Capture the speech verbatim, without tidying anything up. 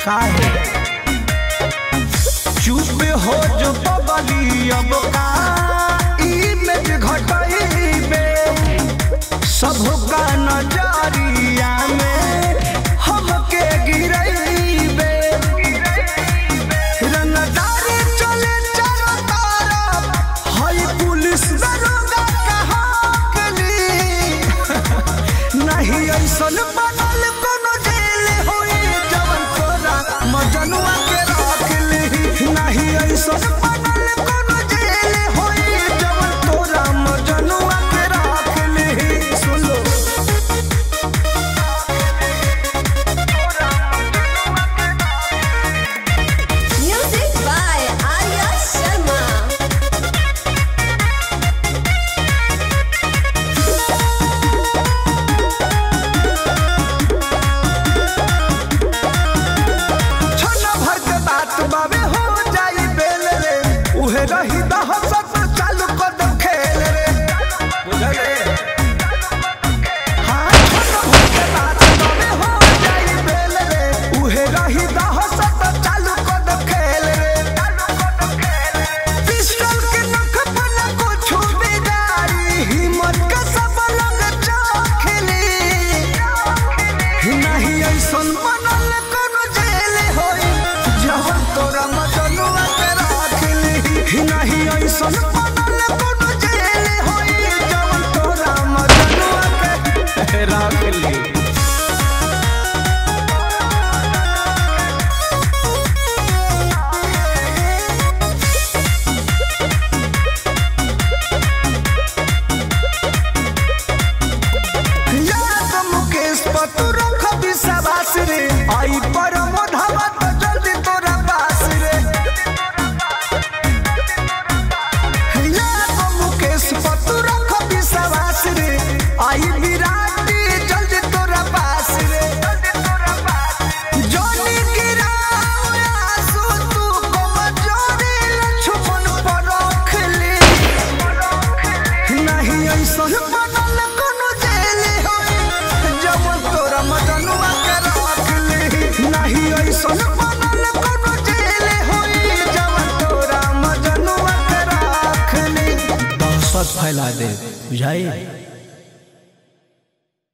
काहे चुप हो जो बबली अब का इमेज घटाइबे सबका नजरिया में हमके गिरइबे रंगदारी चले चारों तरफ हई पुलिस दरोगा कहाँ के लिए नहीं ऐसन बनल कोनो जेल होई जवन तोरा मजनुआ के रख ली नहीं ऐसन बनल कोनो जेल होई जवन तोरा मजनुआ के रख ली सुन लो Music by Arya Sharma. छन भर के बात बाबे हो जाई बेल रे उहे रही दहशत चालू कर दो खेल रे बुझल रे हां छन भर के बात बाबे हो जाई बेल रे उहे रही दहशत चालू कर दो खेल रे पिस्टल के नख पर न कुछ बिगाड़ी हिम्मत का सब लग चाखली नहीं ऐसन बनल कोनो जेल होई जवन तोरा मजनुआ के रख ली नहीं ऐसन बनल कोनो जेल होई जवन तोरा मजनुआ के रख ली याद मुकेश पर तू रख विश्वास रे आई पर मोढ़वा तो जल्दी तोरा पास रे याद मुकेश पर तू रख विश्वास रे आई विराटी जल्दी तोरा पास रे जोनी गिराओ आंसू तू कमजोरी लक्ष्मण पर रख ली नहीं ऐसन बनल कोनो जेल होई जवन तोरा मजनुआ के रख ली नहीं ऐसन बनल कोनो जेल होई जवन तोरा मजनुआ के रख ली दहशत फैला दे बुझाई।